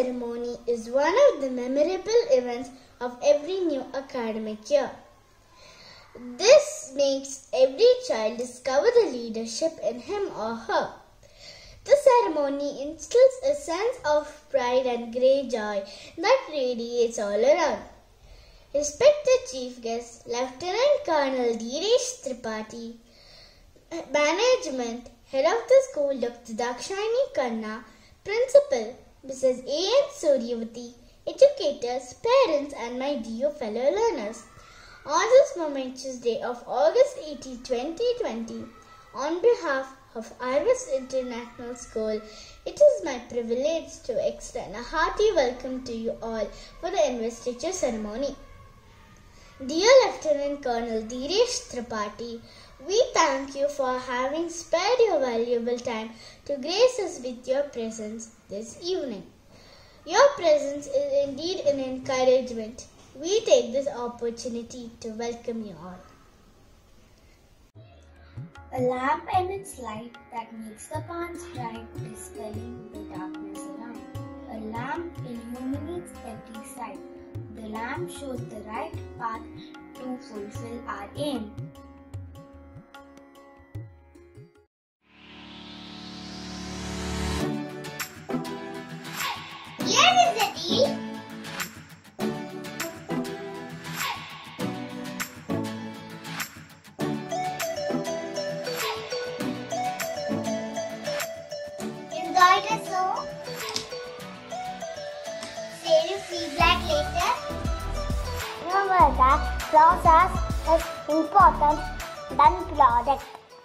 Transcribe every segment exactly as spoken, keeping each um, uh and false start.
ceremony is one of the memorable events of every new academic year. This makes every child discover the leadership in him or her. The ceremony instills a sense of pride and great joy that radiates all around. Respected Chief Guest, Lieutenant Colonel Dhiresh Tripathi, Management, Head of the School Doctor Dakshayani Khanna, Principal Missus A N Suryavati, educators, parents and my dear fellow learners. On this momentous day of August eighteenth, twenty twenty, on behalf of Arvis International School, it is my privilege to extend a hearty welcome to you all for the investiture ceremony. Dear Lieutenant Colonel Dhiresh Tripathi, we thank you for having spared your valuable time to grace us with your presence this evening. Your presence is indeed an encouragement. We take this opportunity to welcome you all. A lamp and its light that makes the paths bright, dispelling the darkness around. A lamp illuminates every sight. The lamp shows the right path to fulfill our aim. Here is the deal. Enjoy the show. Say you feedback later. Remember that process is important than product.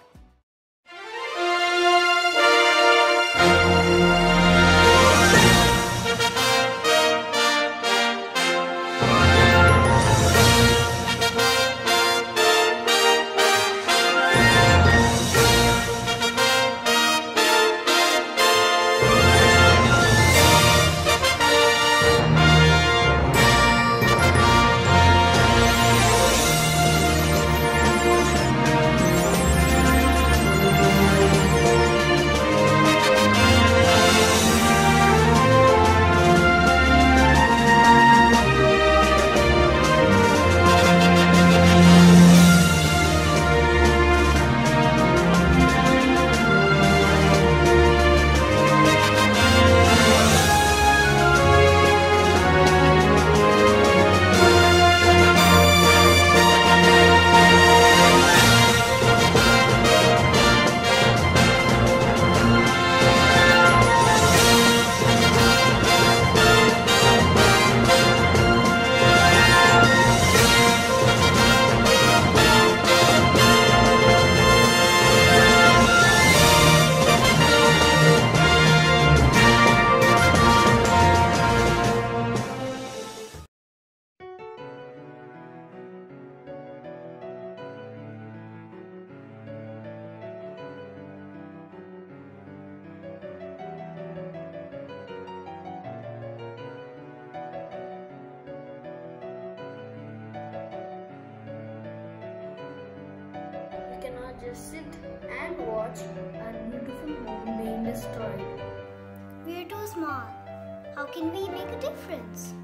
Cannot just sit and watch our beautiful home being destroyed. We're too small. How can we make a difference?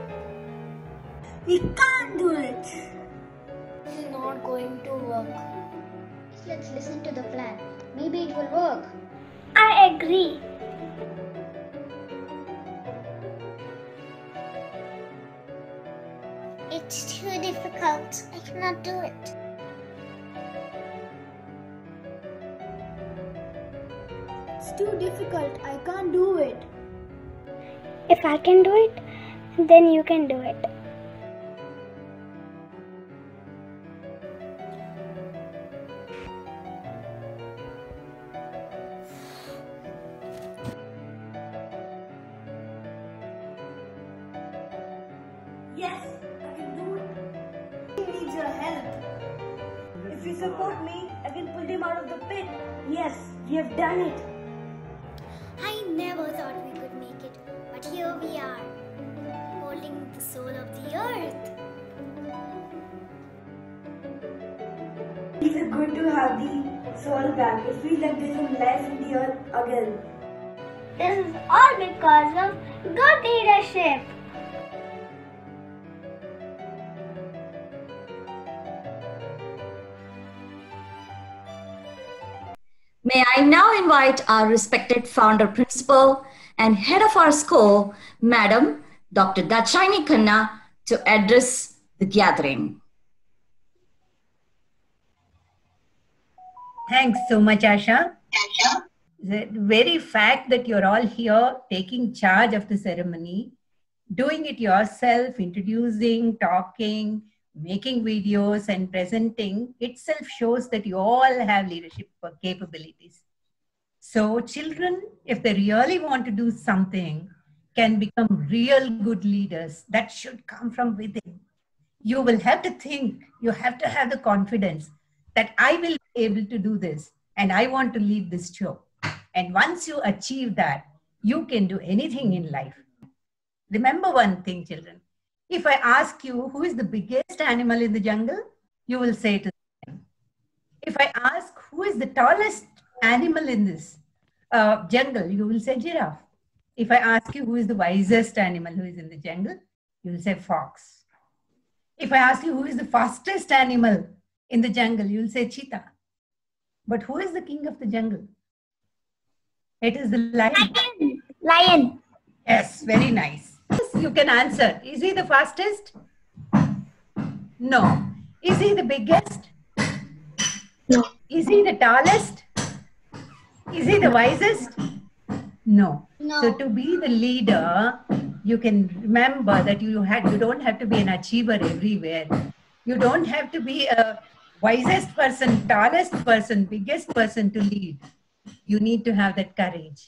We can't do it. This is not going to work. Let's listen to the plan. Maybe it will work. I agree. It's too difficult. I cannot do it. It's too difficult. I can't do it. If I can do it, then you can do it. Yes, I can do it. He needs your help. If you support me, I can pull him out of the pit. Yes, we have done it. I never thought we could make it, but here we are, holding the soul of the earth. It's good to have the soul back. It feels like there's some life in the earth again. This is all because of good leadership. May I now invite our respected founder principal and head of our school, Madam Doctor Dachani Khanna, to address the gathering. Thanks so much, Asha. The very fact that you're all here taking charge of the ceremony, doing it yourself, introducing, talking, making videos and presenting itself shows that you all have leadership capabilities. So children, if they really want to do something, can become real good leaders. That should come from within. You will have to think, you have to have the confidence that I will be able to do this and I want to lead this show. And once you achieve that, you can do anything in life. Remember one thing, children. If I ask you who is the biggest animal in the jungle, you will say it is lion. If I ask who is the tallest animal in this uh, jungle, you will say giraffe. If I ask you who is the wisest animal who is in the jungle, you will say fox. If I ask you who is the fastest animal in the jungle, you will say cheetah. But who is the king of the jungle? It is the lion. Lion. Lion. Yes, very nice. You can answer. Is he the fastest? No. Is he the biggest? No. Is he the tallest? Is he the wisest? No. No. So to be the leader, you can remember that you had you don't have to be an achiever everywhere. You don't have to be a wisest person, tallest person, biggest person to lead. You need to have that courage.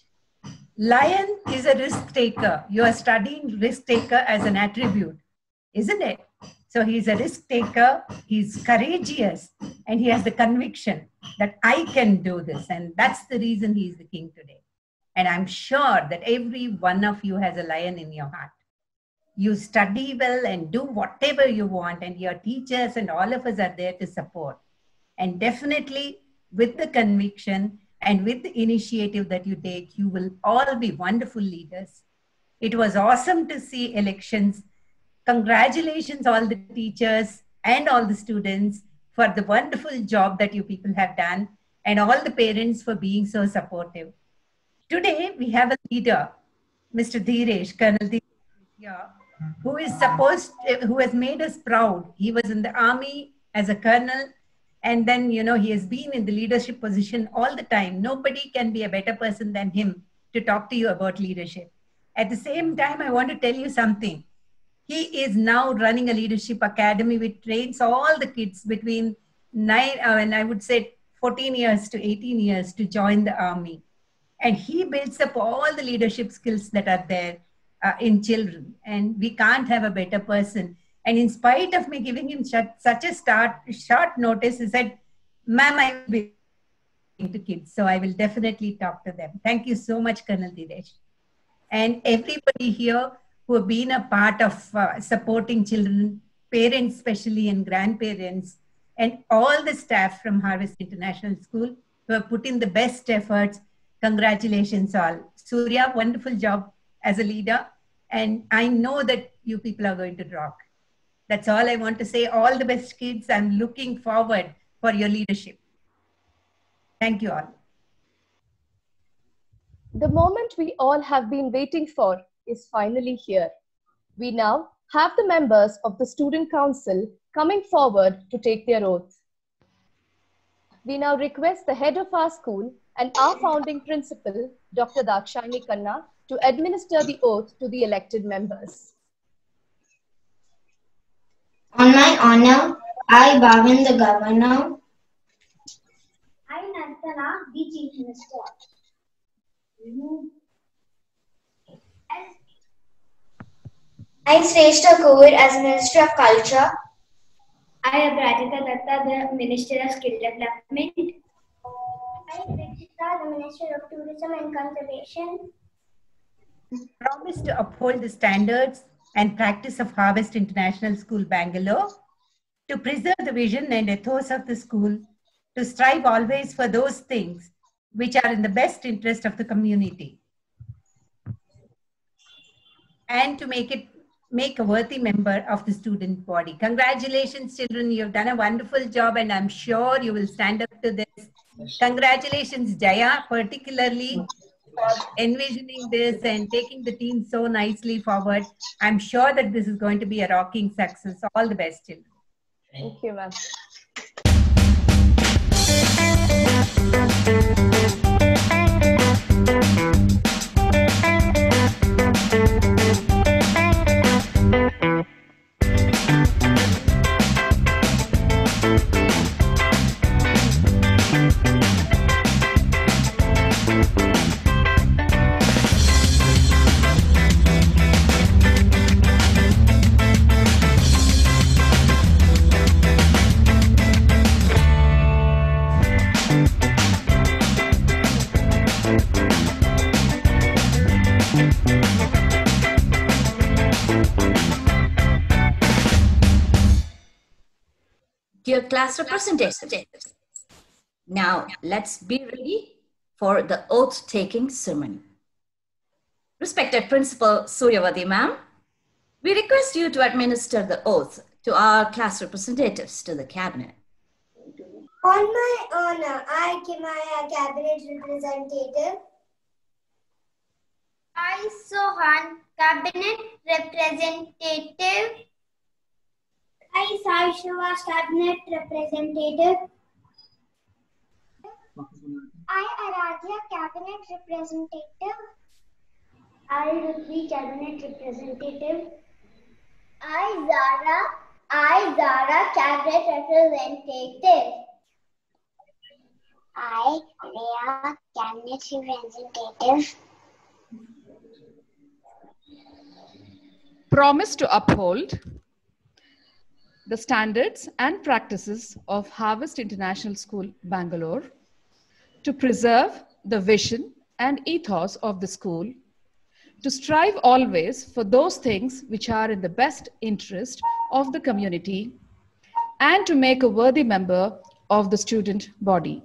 Lion is a risk taker. You are studying risk taker as an attribute, isn't it? So he's a risk taker, he's courageous, and he has the conviction that I can do this. And that's the reason he's the king today. And I'm sure that every one of you has a lion in your heart. You study well and do whatever you want, and your teachers and all of us are there to support. And definitely with the conviction and with the initiative that you take, you will all be wonderful leaders. It was awesome to see elections. Congratulations all the teachers and all the students for the wonderful job that you people have done, and all the parents for being so supportive. Today we have a leader, Mister Dhiresh, Colonel Dhiresh, here, who is supposed, who has made us proud. He was in the army as a colonel, and then, you know, he has been in the leadership position all the time. Nobody can be a better person than him to talk to you about leadership. At the same time, I want to tell you something. He is now running a leadership academy which trains all the kids between nine, uh, and I would say fourteen years to eighteen years to join the army. And he builds up all the leadership skills that are there uh, in children. And we can't have a better person. And in spite of me giving him such a start, short notice, he said, ma'am, I will be talking to kids. So I will definitely talk to them. Thank you so much, Colonel Dhiresh. And everybody here who have been a part of uh, supporting children, parents especially, and grandparents, and all the staff from Harvest International School who have put in the best efforts. Congratulations all. Surya, wonderful job as a leader. And I know that you people are going to rock. That's all I want to say. All the best, kids. I'm looking forward for your leadership. Thank you all. The moment we all have been waiting for is finally here. We now have the members of the Student Council coming forward to take their oath. We now request the head of our school and our founding principal, Doctor Dachani Khanna, to administer the oath to the elected members. On my honor, I, Bhavin the Governor, I, Nantana, the Chief Minister. I, Shrestha Kovid, as Minister of Culture. I, Aprajita Datta, the Minister of Skill Development. I, Prakshita, the Minister of Tourism and Conservation. Promise to uphold the standards and practice of Harvest International School, Bangalore, to preserve the vision and ethos of the school, to strive always for those things which are in the best interest of the community. and to make it make a worthy member of the student body. Congratulations, children. You've done a wonderful job, and I'm sure you will stand up to this. Congratulations, Jaya, particularly for envisioning this and taking the team so nicely forward. I'm sure that this is going to be a rocking success. All the best, children. Thank you, ma'am. Dear class representatives, now let's be ready for the oath-taking ceremony. Respected Principal Suryavati ma'am, we request you to administer the oath to our class representatives to the cabinet. On my honor, I, Kimaya, cabinet representative. I, Sohan, cabinet representative. I, Sai Shrivas, cabinet representative. I, Aradhya, cabinet representative. I, Rutvi, cabinet representative. I, Zara, I, Zara, cabinet representative. I, Rhea, cabinet representative. Promise to uphold the standards and practices of Harvest International School, Bangalore, to preserve the vision and ethos of the school, to strive always for those things which are in the best interest of the community, and to make a worthy member of the student body.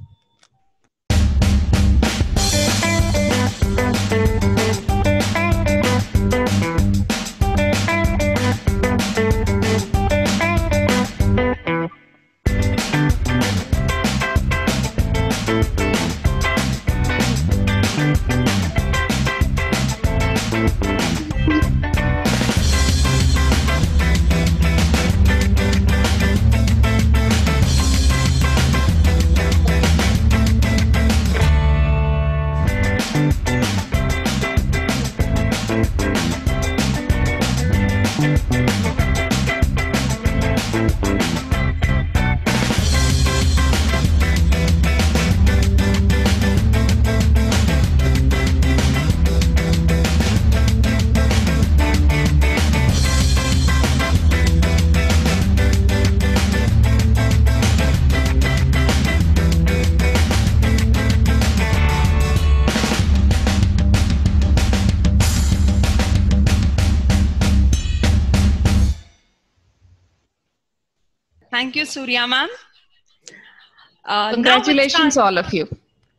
Thank you, Surya ma'am. Uh, Congratulations, all of you.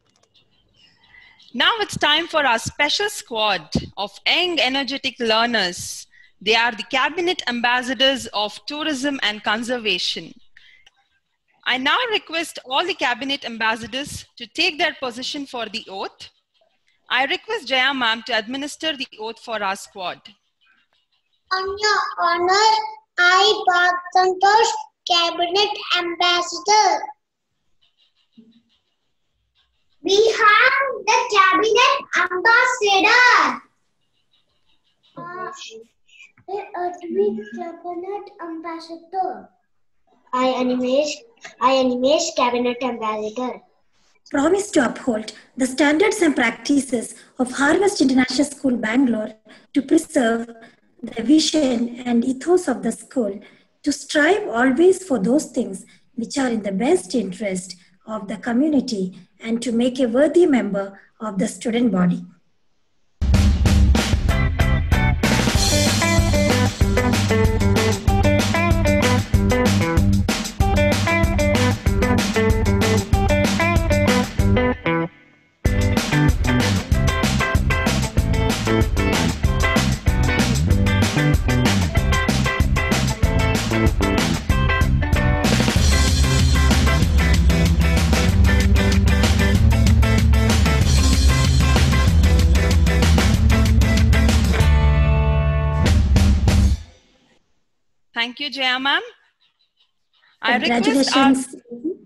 Now it's time for our special squad of young, energetic learners. They are the Cabinet Ambassadors of Tourism and Conservation. I now request all the Cabinet Ambassadors to take their position for the oath. I request Jaya ma'am to administer the oath for our squad. On your honor, I, Bhag Santosh, Cabinet Ambassador. We have the Cabinet Ambassador. Uh, the Cabinet Ambassador. I, Animesh, I, Animesh, Cabinet Ambassador. Promise to uphold the standards and practices of Harvest International School, Bangalore, to preserve the vision and ethos of the school, to strive always for those things which are in the best interest of the community, and to make a worthy member of the student body. Thank you, Jaya ma'am. I request our, Congratulations.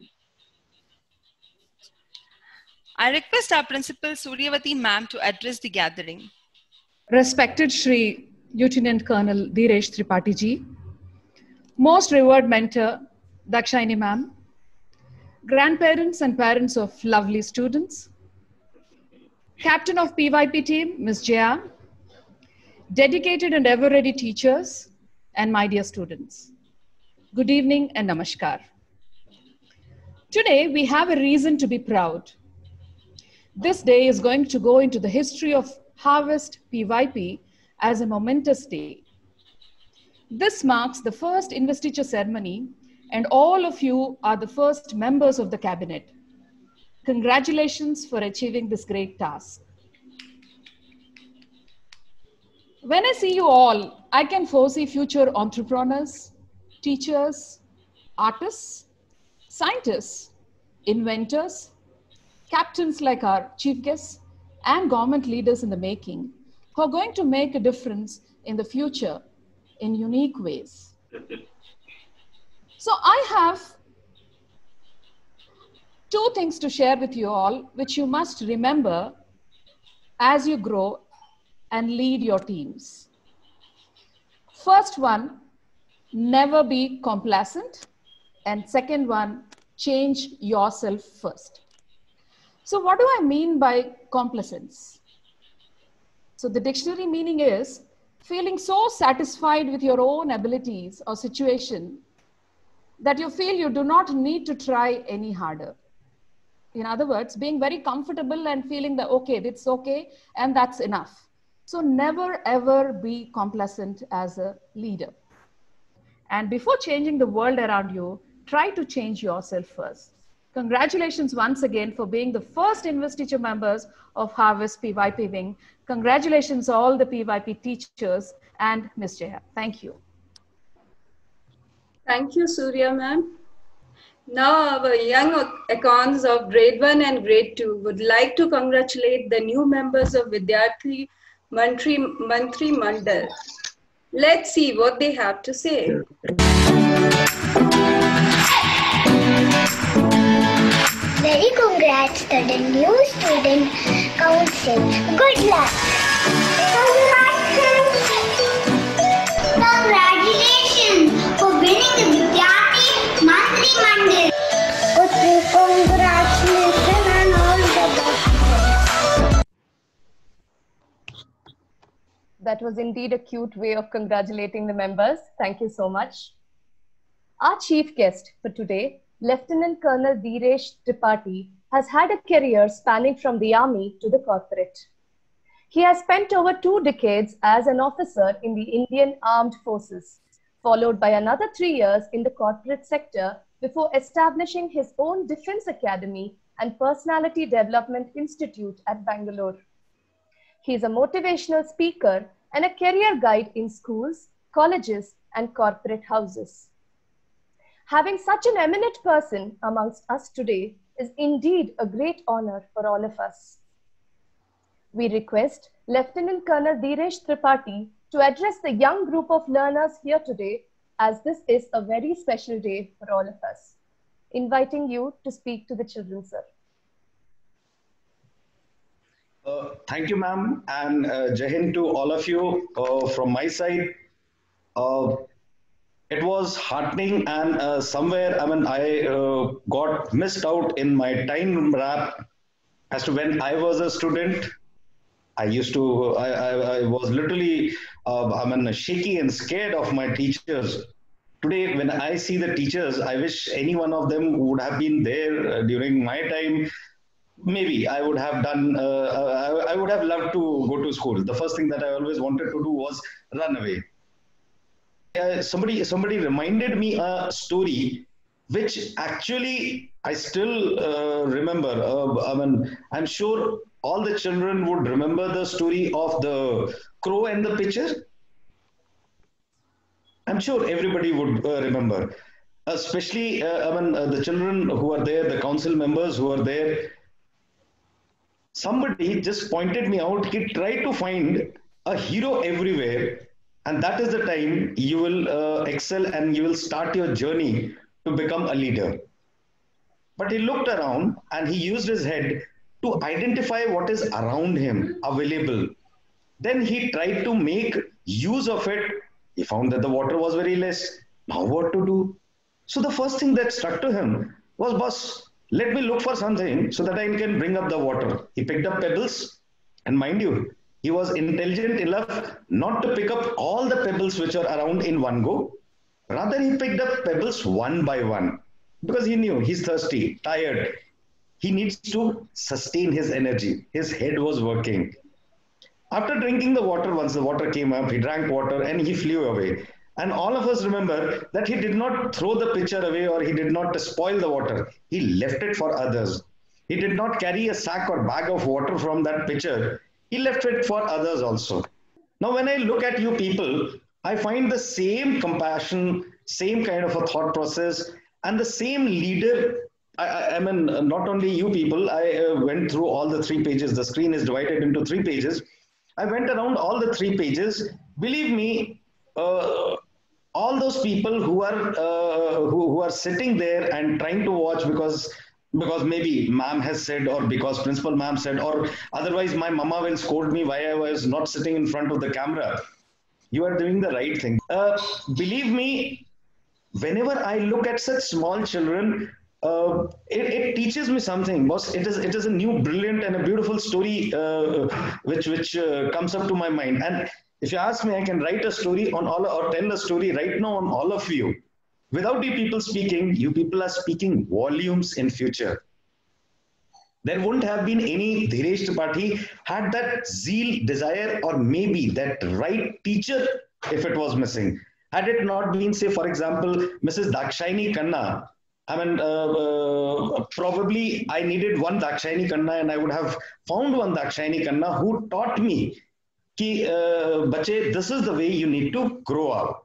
I request our principal Suryavati ma'am to address the gathering. Respected Shri Lieutenant Colonel Dhiresh Tripathi ji, most revered mentor Dakshayani ma'am, grandparents and parents of lovely students, captain of P Y P team Miz Jaya, dedicated and ever ready teachers, and my dear students. Good evening and namaskar. Today we have a reason to be proud. This day is going to go into the history of Harvest P Y P as a momentous day. This marks the first investiture ceremony, and all of you are the first members of the cabinet. Congratulations for achieving this great task. When I see you all, I can foresee future entrepreneurs, teachers, artists, scientists, inventors, captains like our chief guests, and government leaders in the making, who are going to make a difference in the future in unique ways. So I have two things to share with you all, which you must remember as you grow and lead your teams. First one, never be complacent. And second one, change yourself first. So what do I mean by complacence? So the dictionary meaning is feeling so satisfied with your own abilities or situation that you feel you do not need to try any harder. In other words, being very comfortable and feeling that, okay, it's okay, and that's enough. So never ever be complacent as a leader. And before changing the world around you, try to change yourself first. Congratulations once again for being the first investiture members of Harvest P Y P Wing. Congratulations all the P Y P teachers and Miz Jaya. Thank you. Thank you, Surya ma'am. Now our young icons of grade one and grade two would like to congratulate the new members of Vidyarthi Mantri, Mantri Mandal. Let's see what they have to say. Very congrats to the new student council. Good luck. Congratulations for winning the Vidyarthi Mantri Mandal. Congratulations and all the best. That was indeed a cute way of congratulating the members. Thank you so much. Our chief guest for today, Lieutenant Colonel Dhiresh Tripathi, has had a career spanning from the army to the corporate. He has spent over two decades as an officer in the Indian Armed Forces, followed by another three years in the corporate sector before establishing his own Defense Academy and Personality Development Institute at Bangalore. He is a motivational speaker and a career guide in schools, colleges, and corporate houses. Having such an eminent person amongst us today is indeed a great honor for all of us. We request Lieutenant Colonel Dhiresh Tripathi to address the young group of learners here today, as this is a very special day for all of us. Inviting you to speak to the children, sir. Uh, thank you, ma'am, and uh, Jai Hind to all of you uh, from my side. Uh, it was heartening, and uh, somewhere, I mean, I uh, got missed out in my time wrap as to when I was a student. I used to, I, I, I was literally, uh, I mean, shaky and scared of my teachers. Today, when I see the teachers, I wish any one of them would have been there uh, during my time. Maybe I would have done, uh, I, I would have loved to go to school. The first thing that I always wanted to do was run away. Uh, somebody, somebody reminded me a story, which actually I still uh, remember. Uh, I mean, I'm sure all the children would remember the story of the crow and the pitcher. I'm sure everybody would uh, remember, especially uh, I mean, uh, the children who are there, the council members who are there. Somebody just pointed me out, he tried to find a hero everywhere And that is the time you will uh, excel and you will start your journey to become a leader. But he looked around and he used his head to identify what is around him available. Then he tried to make use of it. He found that the water was very less. Now what to do? So the first thing that struck to him was, boss, let me look for something so that I can bring up the water. He picked up pebbles, and mind you, he was intelligent enough not to pick up all the pebbles which are around in one go. Rather, he picked up pebbles one by one because he knew he's thirsty, tired. He needs to sustain his energy. His head was working. After drinking the water, once the water came up, he drank water and he flew away. And all of us remember that he did not throw the pitcher away or he did not spoil the water. He left it for others. He did not carry a sack or bag of water from that pitcher. He left it for others also. Now, when I look at you people, I find the same compassion, same kind of a thought process, and the same leader. I, I, I mean, not only you people, I uh, went through all the three pages. The screen is divided into three pages. I went around all the three pages. Believe me, uh, all those people who are uh, who, who are sitting there and trying to watch because because maybe ma'am has said, or because principal ma'am said, or otherwise my mama will scold me why I was not sitting in front of the camera. You are doing the right thing. Uh, believe me, whenever I look at such small children, uh, it, it teaches me something. Boss, it is it is a new, brilliant, and a beautiful story uh, which which uh, comes up to my mind. And if you ask me, I can write a story on all, or tell a story right now on all of you. Without you people speaking, you people are speaking volumes in future. There wouldn't have been any Dhiresh Tripathi had that zeal, desire, or maybe that right teacher if it was missing. Had it not been, say, for example, Missus Dakshayani Khanna, I mean, uh, uh, probably I needed one Dakshayani Khanna and I would have found one Dakshayani Khanna who taught me ki, uh, bache, this is the way you need to grow up.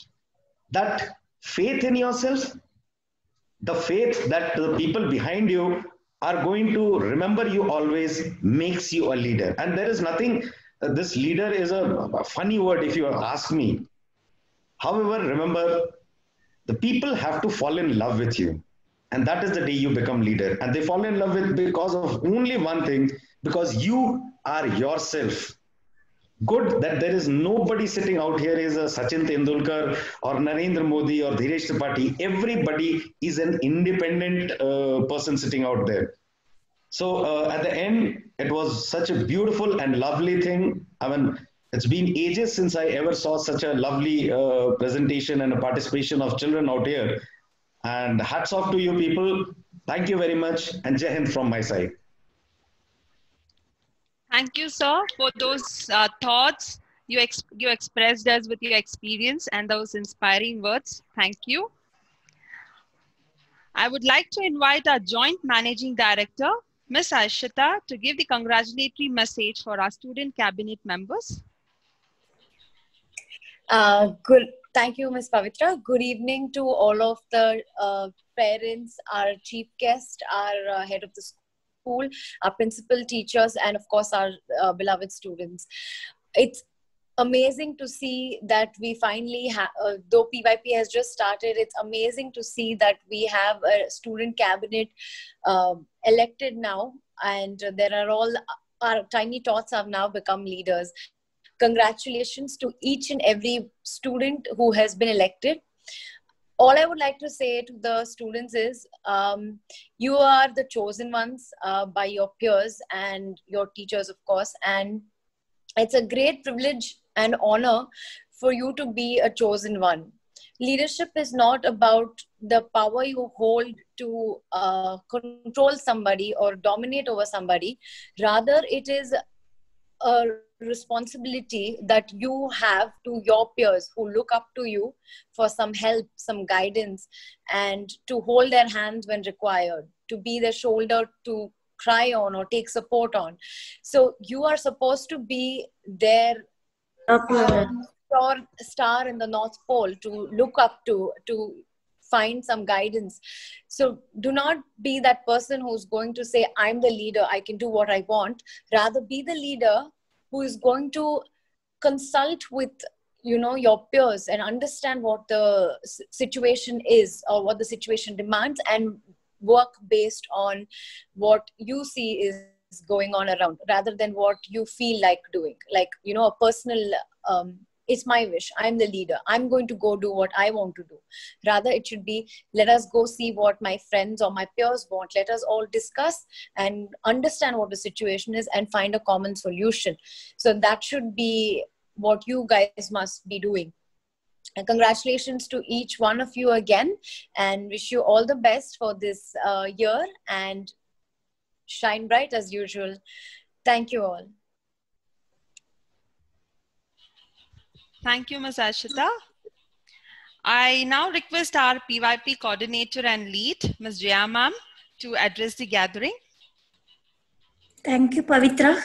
That faith in yourself, the faith that the people behind you are going to remember you always makes you a leader. And there is nothing, uh, this leader is a, a funny word if you ask me. However, remember, the people have to fall in love with you. And that is the day you become leader. And they fall in love with because of only one thing, because you are yourself. Good that there is nobody sitting out here is a Sachin Tendulkar or Narendra Modi or Dhiresh Tripathi. Everybody is an independent uh, person sitting out there. So uh, at the end, it was such a beautiful and lovely thing. I mean, it's been ages since I ever saw such a lovely uh, presentation and a participation of children out here. And hats off to you people. Thank you very much. And Jai Hind from my side. Thank you, sir, for those uh, thoughts you, ex you expressed us with your experience and those inspiring words. Thank you. I would like to invite our Joint Managing Director, Miz Ashita, to give the congratulatory message for our student cabinet members. Uh, good. Thank you, Miz Pavitra. Good evening to all of the uh, parents, our chief guest, our uh, head of the school. School, our principal, teachers, and of course our uh, beloved students. It's amazing to see that we finally have, uh, though P Y P has just started, it's amazing to see that we have a student cabinet uh, elected now, and there are all, our tiny tots have now become leaders. Congratulations to each and every student who has been elected. All I would like to say to the students is, um, you are the chosen ones uh, by your peers and your teachers, of course. And it's a great privilege and honor for you to be a chosen one. Leadership is not about the power you hold to uh, control somebody or dominate over somebody. Rather, it is a responsibility that you have to your peers who look up to you for some help, some guidance, and to hold their hands when required, to be their shoulder to cry on or take support on. So you are supposed to be their um, star, star in the North Pole to look up to, to find some guidance. So do not be that person who's going to say, I'm the leader, I can do what I want. Rather be the leader who is going to consult with you know, your peers and understand what the situation is or what the situation demands, and work based on what you see is going on around rather than what you feel like doing. Like, you know, a personal, um, it's my wish, I'm the leader, I'm going to go do what I want to do. Rather, it should be, let us go see what my friends or my peers want. Let us all discuss and understand what the situation is and find a common solution. So that should be what you guys must be doing. And congratulations to each one of you again, and wish you all the best for this uh, year, and shine bright as usual. Thank you all. Thank you, Miz Ashita. I now request our P Y P coordinator and lead, Miz Jaya ma'am, to address the gathering. Thank you, Pavitra.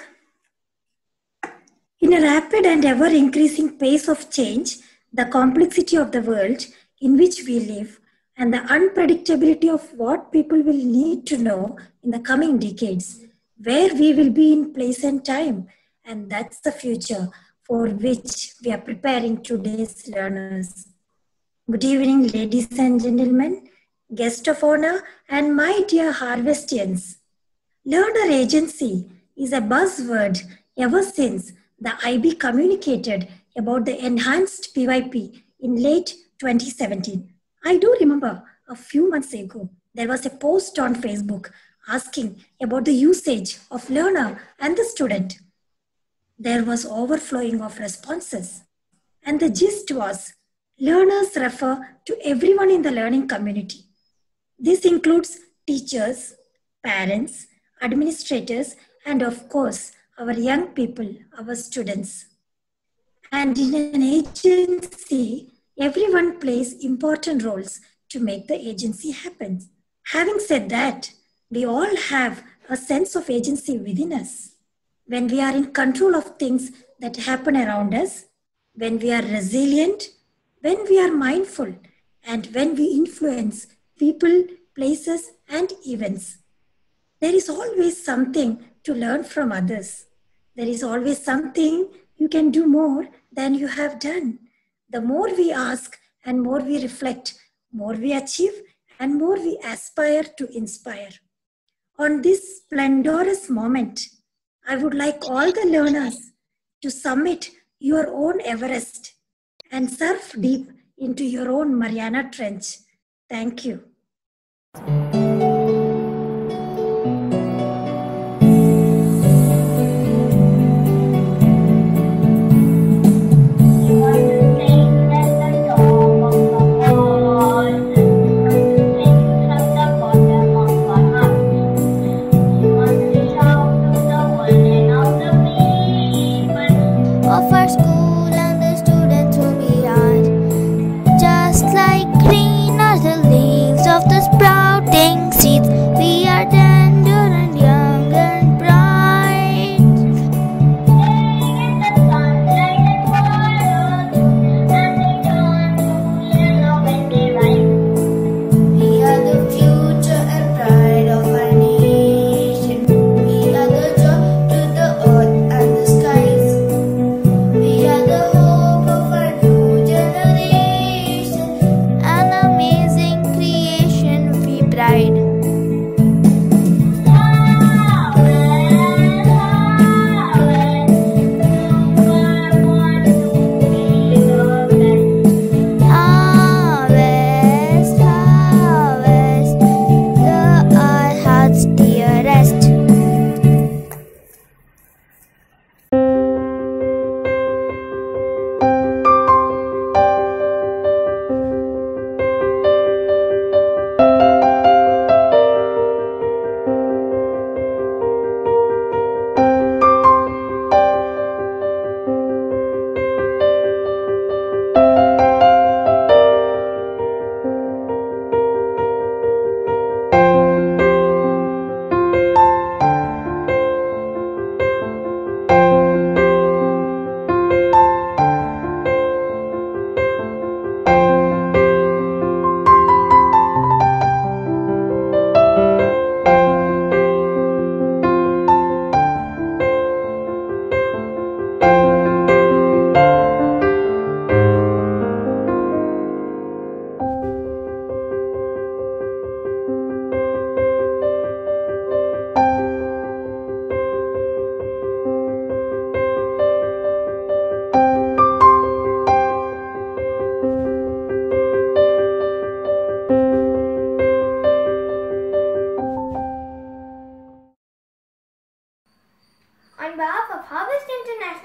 In a rapid and ever-increasing pace of change, the complexity of the world in which we live, and the unpredictability of what people will need to know in the coming decades, where we will be in place and time, and that's the future for which we are preparing today's learners. Good evening, ladies and gentlemen, guest of honor, and my dear Harvestians. Learner agency is a buzzword ever since the I B communicated about the enhanced P Y P in late twenty seventeen. I do remember a few months ago, there was a post on Facebook asking about the usage of learner and the student. There was overflowing of responses, and the gist was learners refer to everyone in the learning community. This includes teachers, parents, administrators, and of course, our young people, our students. And in an agency, everyone plays important roles to make the agency happen. Having said that, we all have a sense of agency within us. When we are in control of things that happen around us, when we are resilient, when we are mindful, and when we influence people, places, and events. There is always something to learn from others. There is always something you can do more than you have done. The more we ask and more we reflect, more we achieve and more we aspire to inspire. On this splendorous moment, I would like all the learners to summit your own Everest and surf deep into your own Mariana Trench. Thank you. Of our school and the students whom we are, just like green are the leaves of the sprouting seed.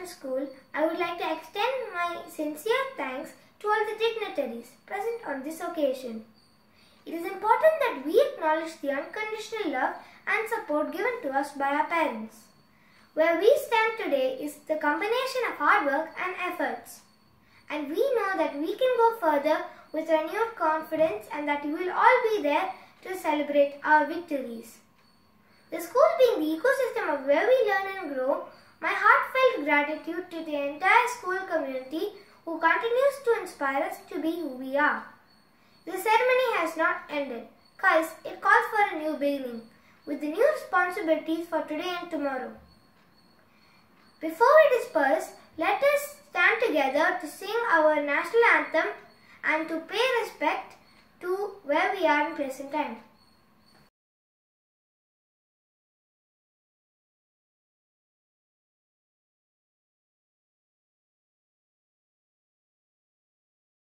International School, I would like to extend my sincere thanks to all the dignitaries present on this occasion. It is important that we acknowledge the unconditional love and support given to us by our parents. Where we stand today is the combination of hard work and efforts. And we know that we can go further with renewed confidence and that you will all be there to celebrate our victories. The school being the ecosystem of where we learn and grow, my heartfelt gratitude to the entire school community who continues to inspire us to be who we are. The ceremony has not ended, cause it calls for a new beginning, with the new responsibilities for today and tomorrow. Before we disperse, let us stand together to sing our national anthem and to pay respect to where we are in present time.